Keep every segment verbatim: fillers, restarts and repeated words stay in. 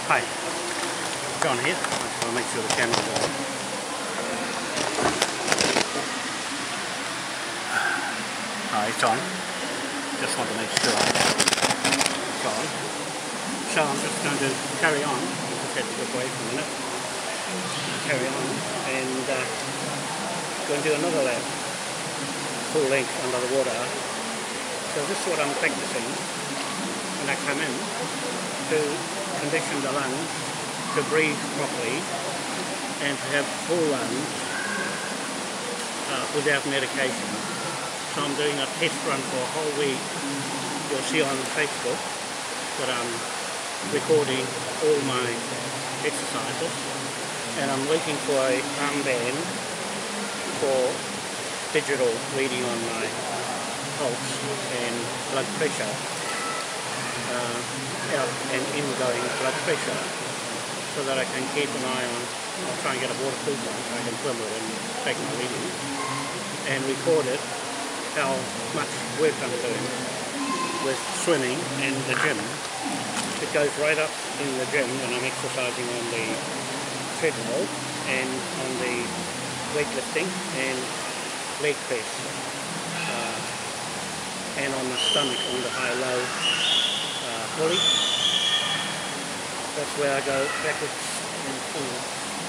Hi, John here. I just want to make sure the camera's on. Hi, it's on. Just want to make sure it's on. So I'm just going to carry on. I'll just have to look away for a minute. Carry on and uh, go and do another lap. Full length under the water. So this is what I'm practicing when I come in to condition the lungs to breathe properly and to have full lungs uh, without medication. So I'm doing a test run for a whole week. You'll see on Facebook that I'm recording all my exercises, and I'm waiting for a armband for digital reading on my pulse and blood pressure, uh, out and ingoing blood pressure, so that I can keep an eye on. I'll try and get a waterproof one so I can film it and take my reading and record it, how much work I'm doing with swimming and the gym. It goes right up in the gym when I'm exercising on the treadmill and on the weightlifting and leg press, uh, and on the stomach on the high-low uh, pulley. That's where I go backwards and forward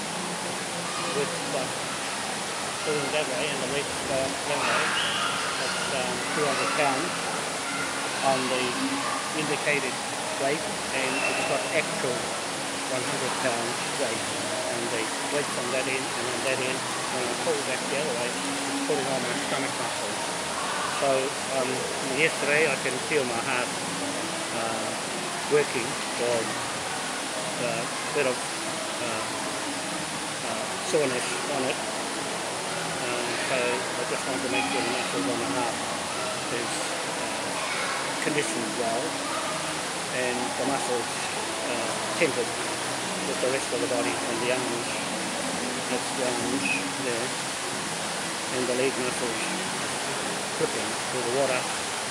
with like pulling that way, and the legs go up that way. That's um, two hundred pounds on the indicated weight, and it's got actual one hundred pound weight, and the weights on that end and on that end. When I pull back the other way, it's pulling on my stomach muscles. So um, yesterday I can feel my heart uh, working, or a bit of uh, uh, soreness on it. Um, so I just want to make sure the muscles on the heart is uh, conditioned well, and the muscles uh, tempered with the rest of the body, and the arms, that's the arms there, and the leg muscles gripping through the water.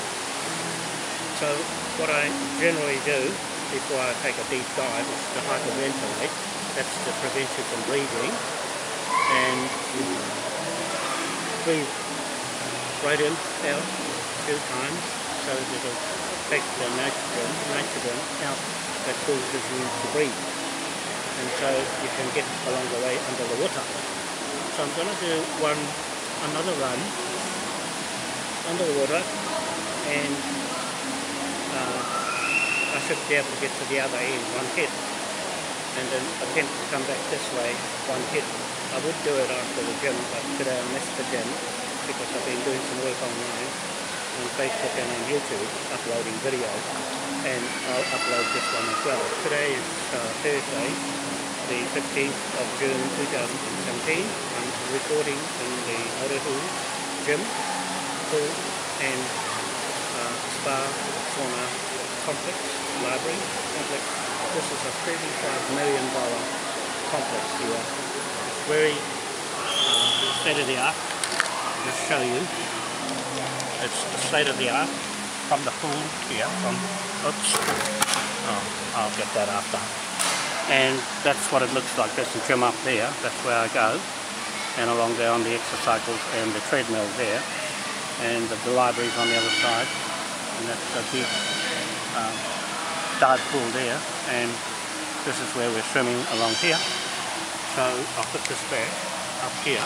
So what I generally do before I take a deep dive is to hyperventilate. That's to prevent you from breathing, and breathe right in, out a few times, so that it'll take the nitrogen, nitrogen out that causes you to breathe, and so you can get a longer way under the water. So I'm going to do one another run under the water, and uh, I should be able to get to the other end, one hit, and then attempt to come back this way, one hit. I would do it after the gym, but today I missed the gym because I've been doing some work online on Facebook and on YouTube, uploading videos, and I'll upload this one as well. Today is uh, Thursday, the fifteenth of June two thousand seventeen. I'm recording in the Otahuhu gym, pool and uh, spa, sauna complex, library complex. This is a thirty-five million dollar complex here. It's very uh, state of the art. I'll just show you. It's the state of the art from the pool here, from, oops, oh, I'll get that after. And that's what it looks like. There's the gym up there, that's where I go. And along there on the exercises and the treadmill there. And the, the library's on the other side. And that's a big um, dive pool there. And this is where we're swimming along here. So I'll put this back up here.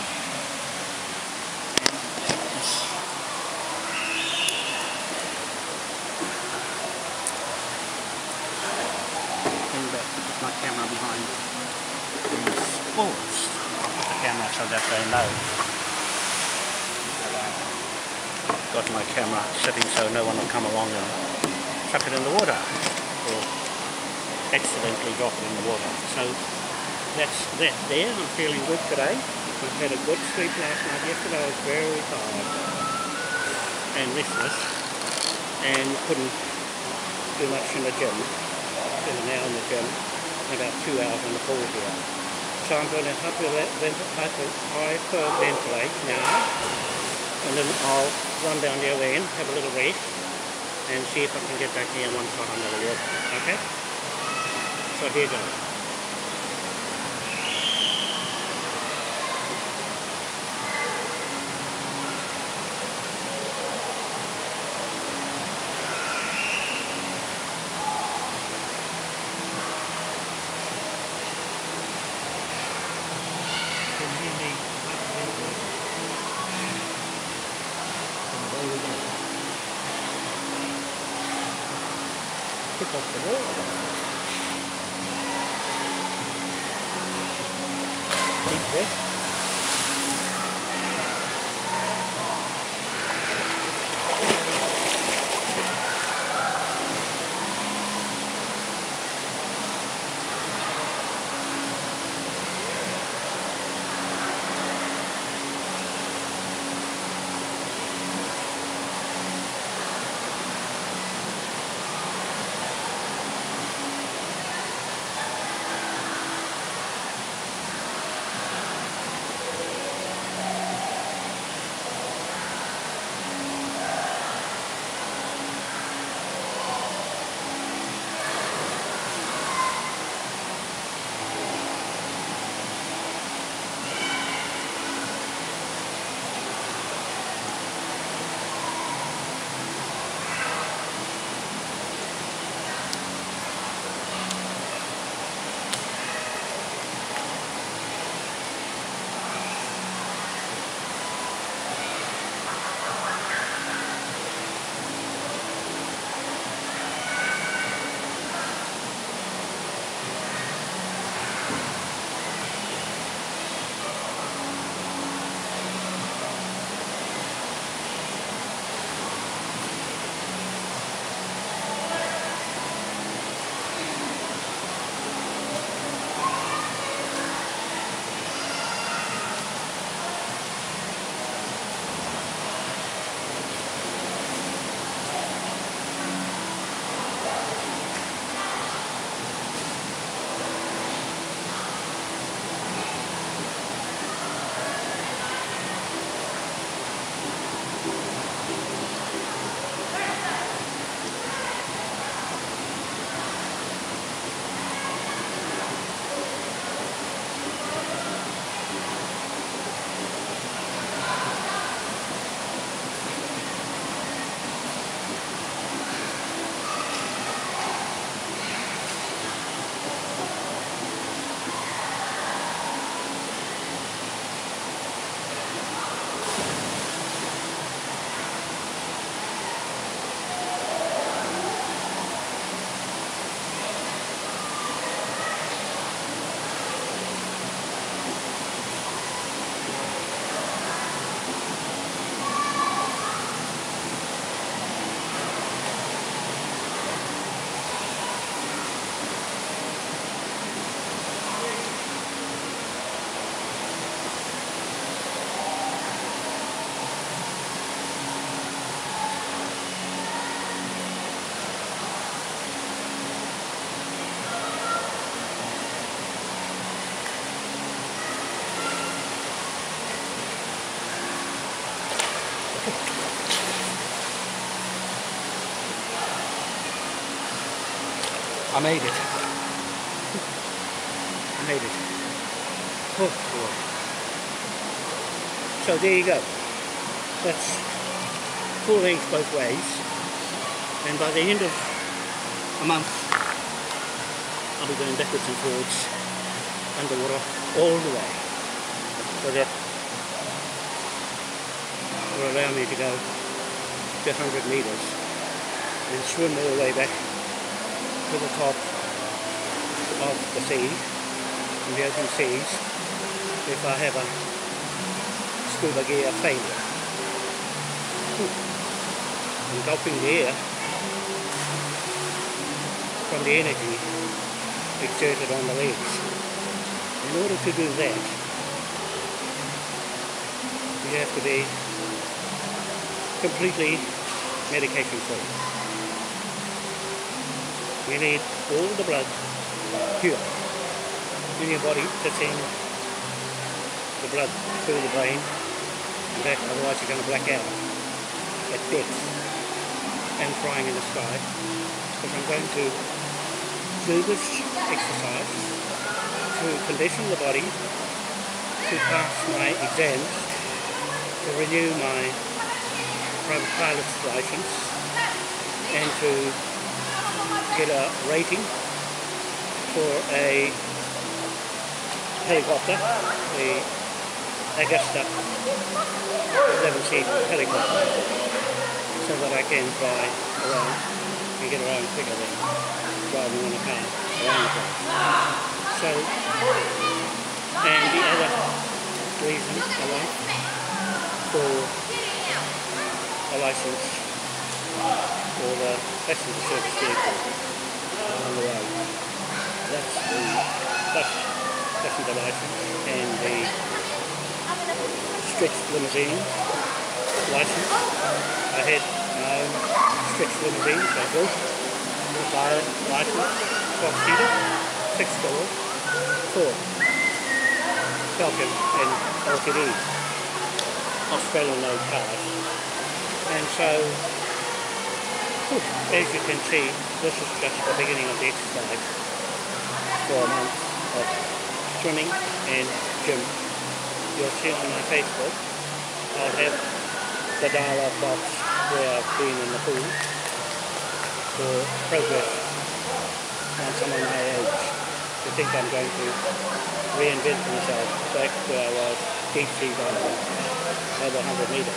My camera behind these boards. I'll put the camera so that they know that I've got my camera sitting so no one will come along and chuck it in the water or accidentally drop it in the water. So that's that there. I'm feeling good today. I've had a good sleep last night. Yesterday I was very tired and restless and couldn't do much in the gym. Been an hour in the gym, about two hours in the pool here. So I'm going to hyperventilate now, and then I'll run down the other end, have a little rest, and see if I can get back here one shot under the water. Okay? So So here goes. Pick off the wall. Deep breath. I made it. I made it. Oh boy. So there you go. That's full length both ways. And by the end of a month, I'll be going backwards and forwards underwater all the way. So that will allow me to go to one hundred meters and swim all the way back to the top of the sea, in the open seas, if I have a scuba gear failure. Engulfing the air from the energy exerted on the legs. In order to do that, you have to be completely medication free. You need all the blood pure in your body to send the blood through the brain and back, otherwise you're going to black out at depth and flying in the sky. Because I'm going to do this exercise to condition the body to pass my exams, to renew my private pilot's license, and to get a rating for a helicopter, the Augusta eleven seat helicopter, so that I can fly around and get around quicker than driving in a car around the place. So, and the other reason I want for a license for the passenger service vehicle on the road, that's the bus passenger license and the stretched limousine license. I had my own stretched limousine, so I built the pilot license, twelve seater, six door, four Falcon and L T D Australian made cars. And so, whew, as you can see, this is just the beginning of the exercise for a month of swimming and gym. You'll see on my Facebook, I'll have the dial-up box where I've been in the pool for progress on someone my age. To think I'm going to reinvent myself back where I was deep sea diving over one hundred metres.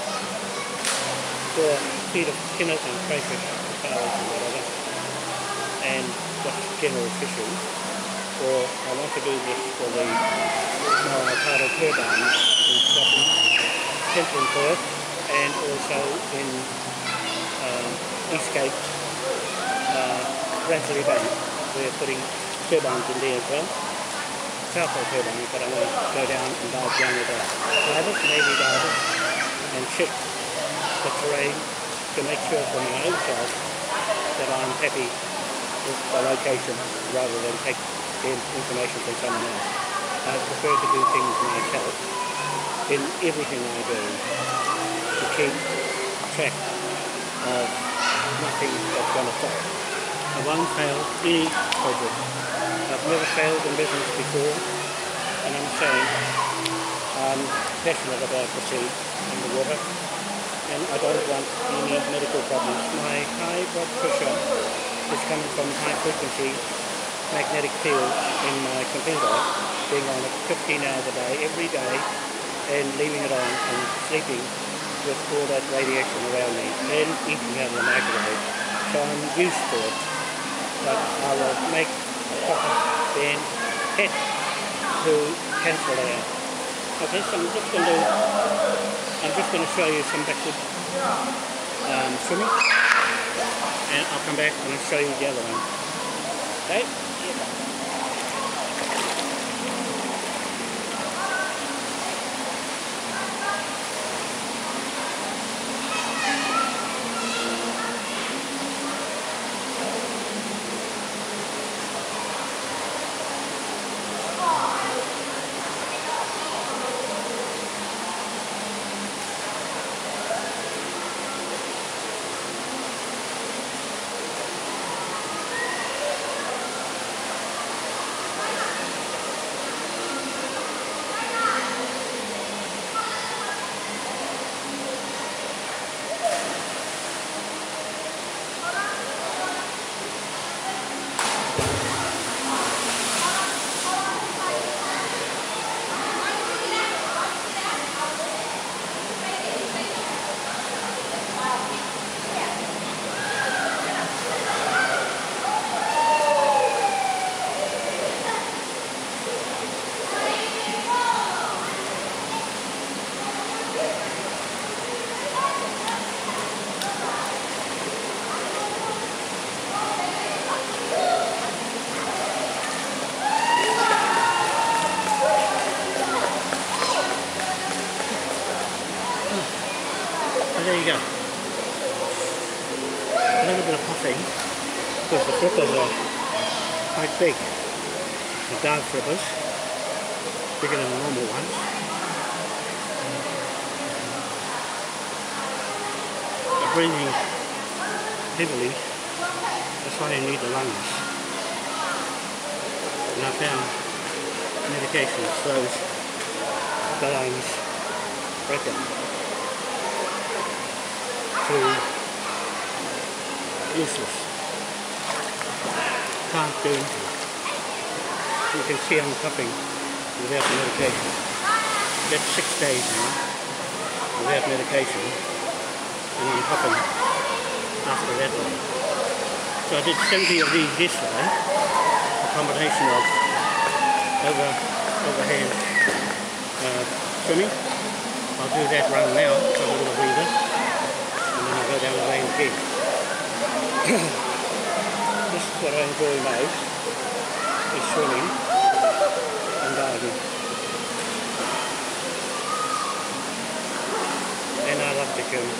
For feed of kinners and crayfish, powers and whatever, and just general fishing. Or I want to do this for the Wanoa tidal turbines in Scotland, central in Perth, and also in um, East Cape, uh, Ranfurly Bank. We're putting turbines in there as well. South Pole turbines, but I want to go down and dive down with the divers, Navy divers, and check the terrain to make sure for my own self that I'm happy with the location rather than take the information from someone else. I prefer to do things myself in everything I do to keep track of nothing that's going to fail. I won't fail any project. I've never failed in business before, and I'm saying I'm passionate about the sea and the water, and I don't want any medical problems. My high blood pressure is coming from high frequency magnetic field in my computer, being on it fifteen hours a day, every day, and leaving it on and sleeping with all that radiation around me, and eating out of the microwave. So I'm used to it, but I will make a proper band head to cancel it out. Okay, so I'm just going to I'm just going to show you some backward um, swimming, and I'll come back and I'll show you the other one. Okay. There you go. A little bit of puffing because the flippers are quite big. The dark flippers, bigger than the normal ones. They're breathing heavily, that's why you need the lungs. and I found medication slows the lungs breakdown to useless. Can't do anything. You can see I'm puffing without the medication. That's six days now without medication, and I'm puffing after that one. So I did seventy of these yesterday, a combination of over overhand uh, swimming. I'll do that run now, have a little breather, and then I'll go down the lane again. This is what I enjoy most, is swimming and diving. And I love to swim.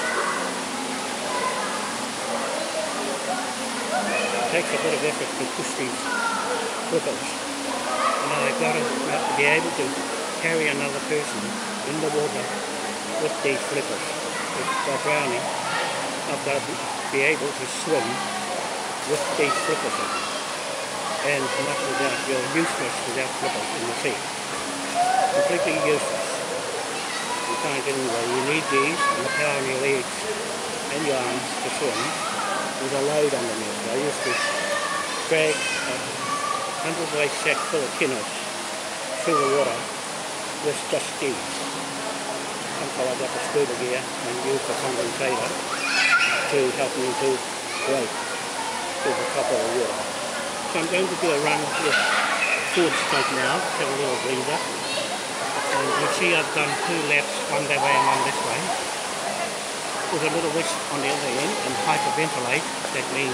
It takes a bit of effort to push these flippers, and I've got to be able to carry another person in the water with these flippers. If they're drowning, I've got to be able to swim with these flippers on. And not without, you're useless without flippers in the sea. Completely useless. You can't get anywhere. You need these and the power in your legs and your arms to swim with a load underneath. I used to drag a hundred weight sack full of kinos through the water with just these. Until I got the scuba gear and used the condensator to help me to float to the top of the water. So I'm going to do a run with forward stroke now, have a little breather. And you see I've done two laps, one that way and one this way, with a little whisk on the other end, and hyperventilate. That means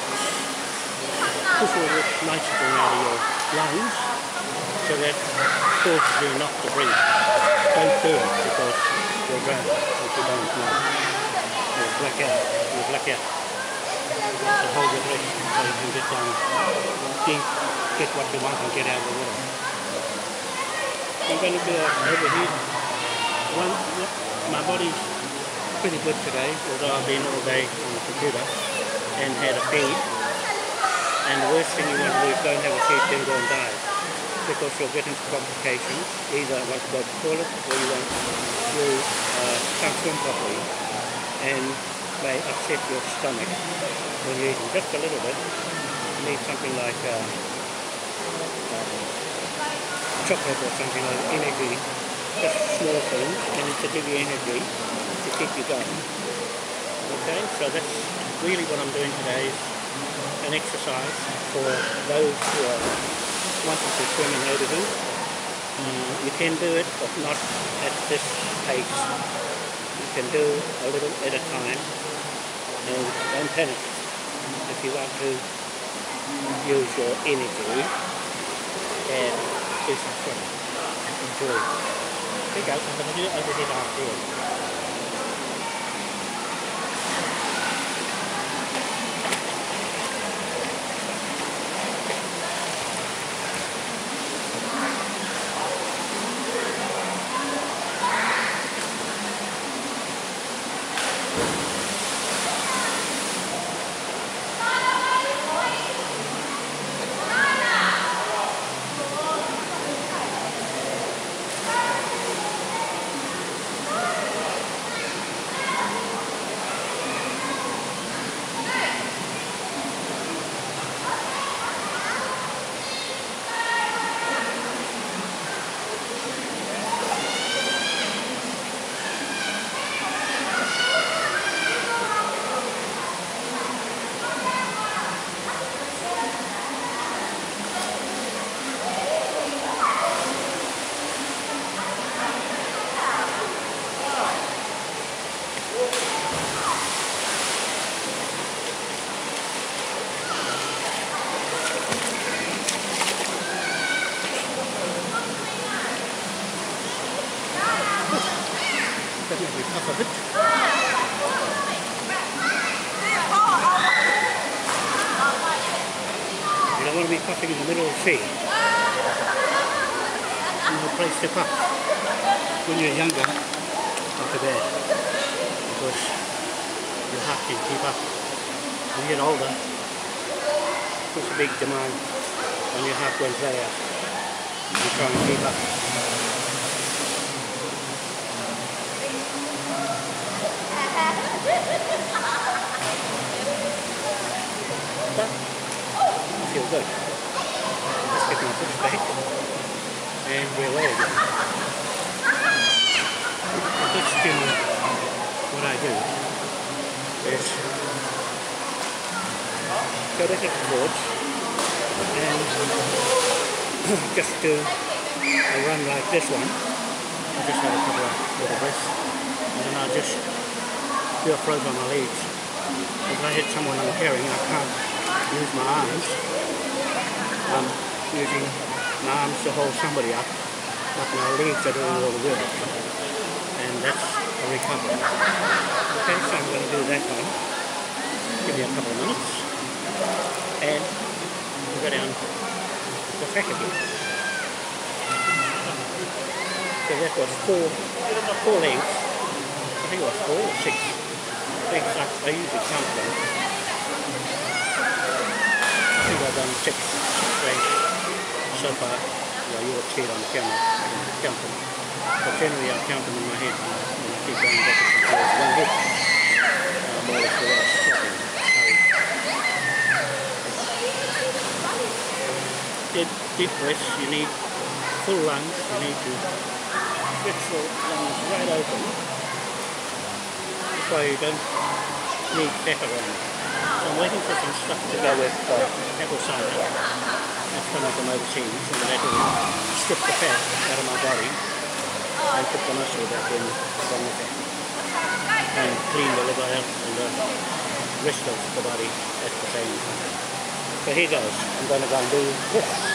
push all the nitrogen out of your lungs so that causes you not to breathe. Don't do it because you'll drown if you don't know. You'll black out. You'll black out. You have to hold your breath so you can get down deep, get what you want and get out of the water. I'm going to do an overheat. One, my body's pretty good today, although I've been all day on the computer and had a feed. And the worst thing you want to do is don't have a feed, then go and die. Because you'll get into complications. Either you want to go to the toilet or you want you uh, can't swim properly and may upset your stomach when you're eating just a little bit. You need something like uh, uh, chocolate or something like energy, just small things, and to give you energy to keep you going. Okay, so that's really what I'm doing today, is an exercise for those who are wanting to swim in Otahuhu. Uh, you can do it, but not at this pace. You can do a little at a time, and don't panic. If you want to use your energy, and do some swimming. Enjoy. Here you go, I'm going to do it over here after you. Definitely puff a bit. You don't want to be puffing in the middle of the sea. No place to puff. When you're younger, not too bad, because your heart can keep up. When you get older, there's a big demand when your heart goes that out. You try and keep up. But I feel good. Let's get my push back and we're away again. But that's generally what I do is go to the boards and just do a run like this one. I just have a couple of little breaths and then I'll just do a float on my legs. If I hit someone I'm carrying, I can't use my arms. I'm using my arms to hold somebody up, but my legs are doing all the work. And that's a recovery. Okay, so I'm going to do that one. Give me a couple of minutes. And we'll go down the track again. So that was four, four legs. I think it was four or six legs. I, I usually count them. I think I've done six legs so far. Well, you will see it on the camera. I count them. But generally I count them in my head and I keep going back and forth. One hit. Uh, more or less without stopping. Deep, deep breaths, you need full lungs, you need to stretch the lungs right open. That's why you don't need pepper on it. So I'm waiting for some stuff to go with uh, apple cider. That's coming from overseas, and that will strip the fat out of my body and put the muscle back in from the fat. And clean the liver out and the rest of the body at the same time. So here goes. I'm going to go and do this.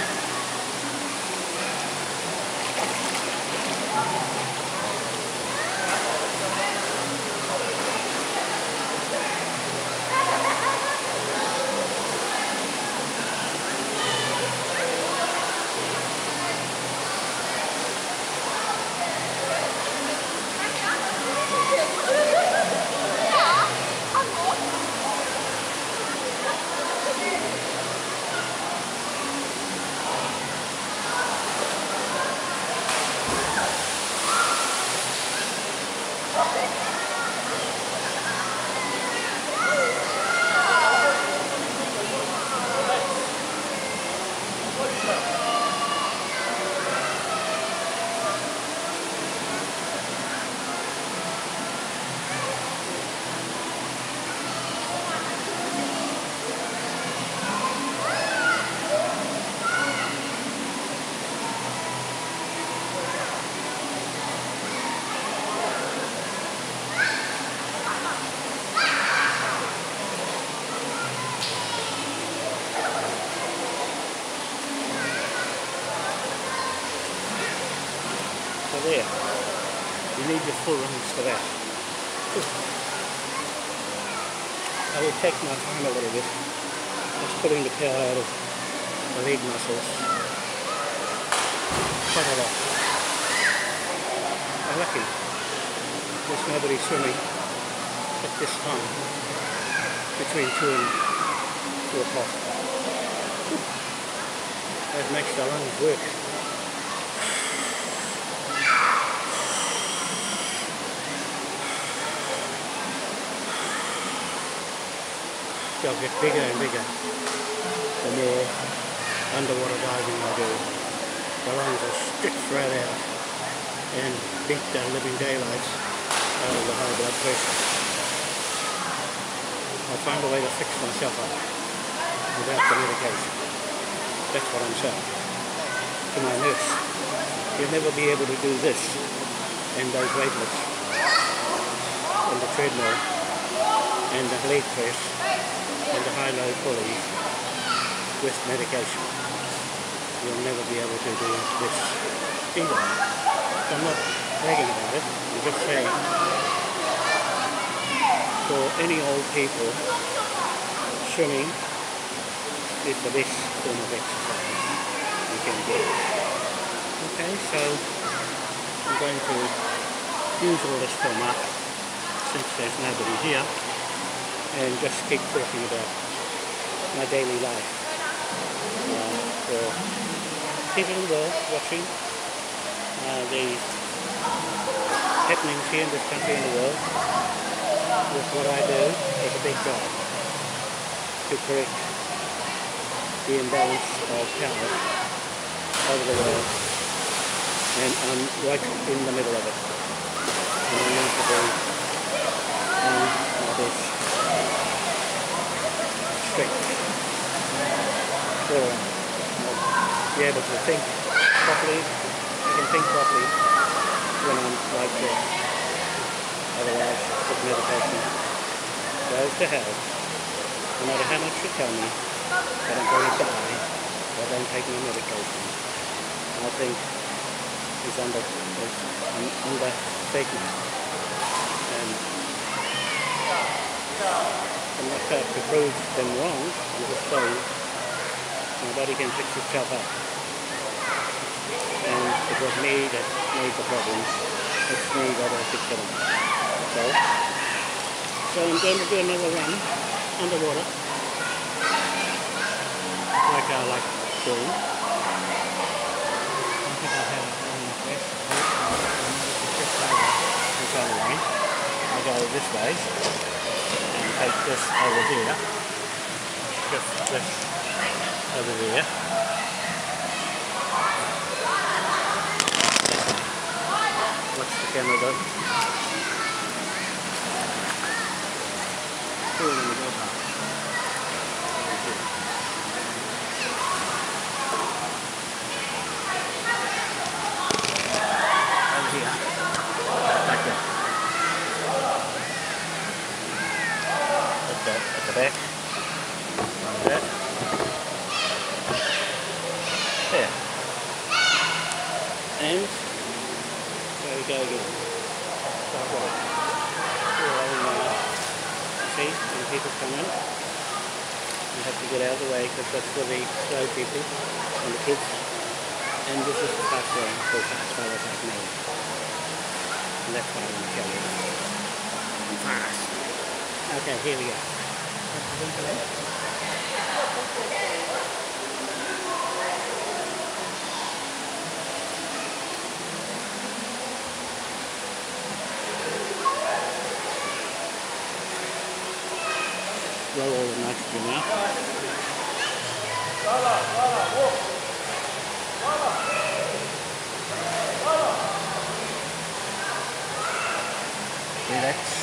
There, you need your full lungs for that. I will take my time a little bit, just putting the power out of the leg muscles quite a lot. I'm lucky there's nobody swimming at this time between two and two o'clock. That makes the lungs work. They'll get bigger and bigger the more underwater diving I do. The lungs will stretch right out and beat the living daylights out of the high blood pressure. I'll find a way to fix myself up without the medication. That's what I'm saying to my nurse. You'll never be able to do this and those weightlifts and the treadmill and the leg press and the high-low pulleys with medication. You'll never be able to do this either. So I'm not bragging about it, I'm just saying for any old people, swimming is the best form of exercise you can get. Okay, so I'm going to use all this film up since there's nobody here, and just keep talking about my daily life uh, for people in the world watching uh, the happenings here in this country and the world with what I do is a big job to correct the imbalance of power over the world, and I'm right in the middle of it, and I need to be on my best strict all around. Be able to think properly. I can think properly when I'm like this. Otherwise, with meditation goes to hell. No matter how much you tell me that I'm going to die or don't take my medication, I think is under is an understatement. And I'm not out to prove them wrong. I'm just saying nobody can fix itself up. And it was me that made the problems. It's me that will fix it up. So, so I'm going to do another run underwater, like I like doing. I think I have one like this. I'll go this way and take this over here. Just this over there. What's the camera do? Cool, let me go back. Over here. Like that. Like that at the back. Like that. There. And there we go again. Start right. See, when people come in, you have to get out of the way because that's for the slow people and the kids. And this is the fast way for fast fellas like me. And that's what I want to tell you. I'm fast. Okay, here we go. Roll all the nitrogen out. Relax.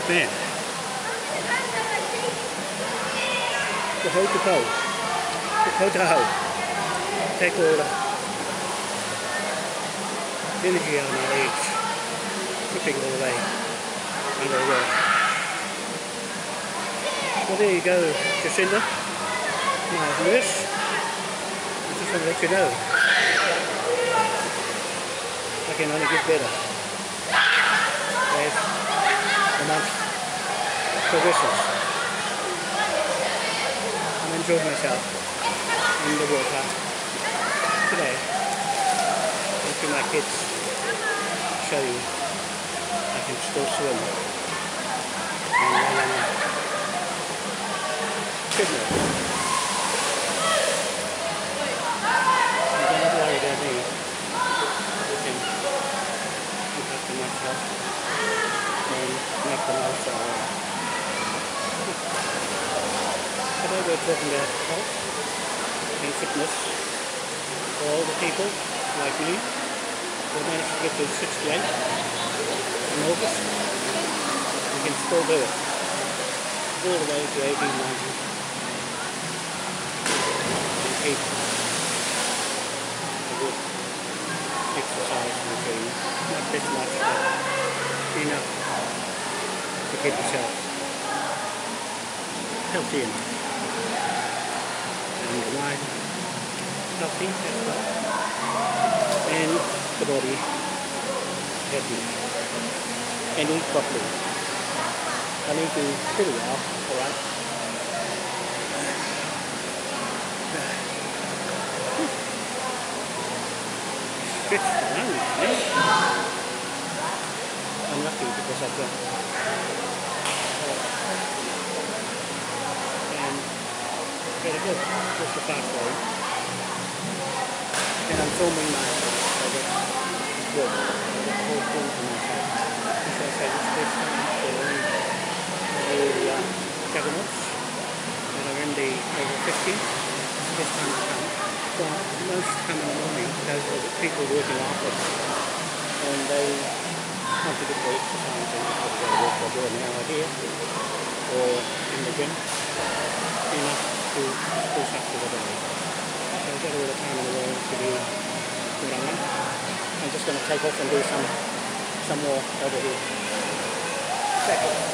Man. Otahuhu Pool. Otahuhu. Take all the energy out of my legs. Tripping all the way under the water. Well, there you go, Jacinda. My nurse. I just want to let you know. I can only get better as the month progresses. I'm enjoying myself in the water today. And to my kids, show you I can still swim. And then, uh, goodness. You don't have to worry about me. I can look after myself and make the most of it. Today we're talking about health and fitness for all the people like me who managed to get to sixty-eight in August. You can still do it all the way to eighteen, nineteen and keep a good exercise routine. Not this much, but enough to keep yourself healthy enough. And the mind healthy as well. And the body happy. And eat properly. I'm eating pretty well, alright. Stretched around, eh? I'm lucky because I've got and very good, just the fast way. And I'm filming myself, so that's good. I've got the whole thing to myself. So I say this best time for the uh, juggernauts that are in the over fifties. Best time to come. Well, most come in the morning. Those are the people working office, and they want to get their exercise in. They've got to work for an hour here or in the gym, enough to push up to the day. So I've got all the time in the world to do what I want. I'm just going to take off and do some some more over here. Back off.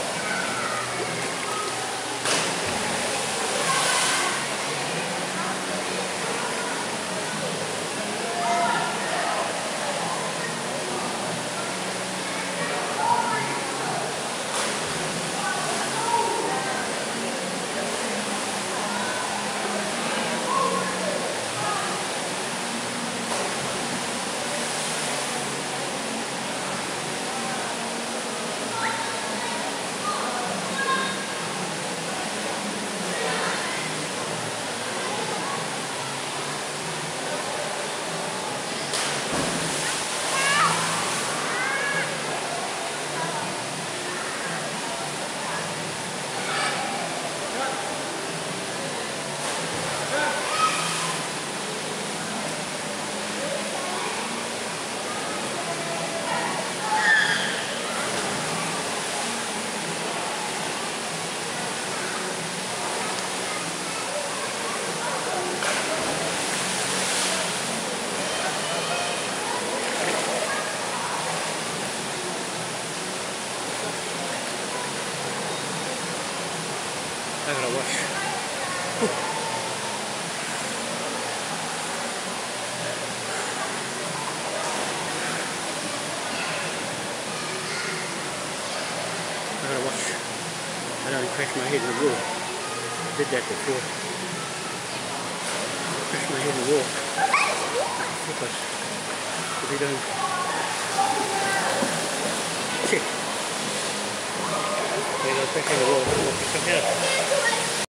I gotta wash. Whew. I gotta wash. I don't crash my head in the wall. I did that before. Crash my head in the wall. Flip us. If you don't check. They go crash in the wall. Come out.